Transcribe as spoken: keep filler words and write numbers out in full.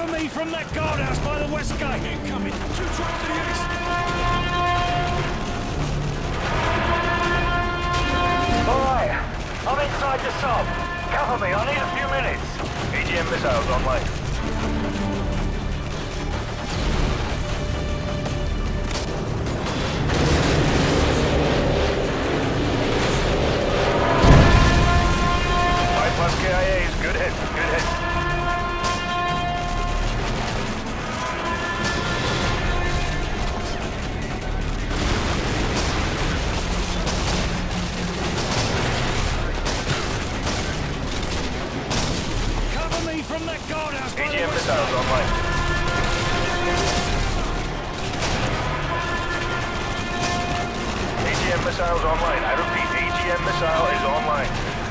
Cover me from that guardhouse by the west gate! Incoming! Two trucks to the east! Alright, I'm inside the sub. Cover me, I need a few minutes. E G M missiles online. Five plus K I As, good hit, good hit. From that guardhouse by E G the M west missiles gate! online. E G M missiles online. I repeat, E G M missile is online.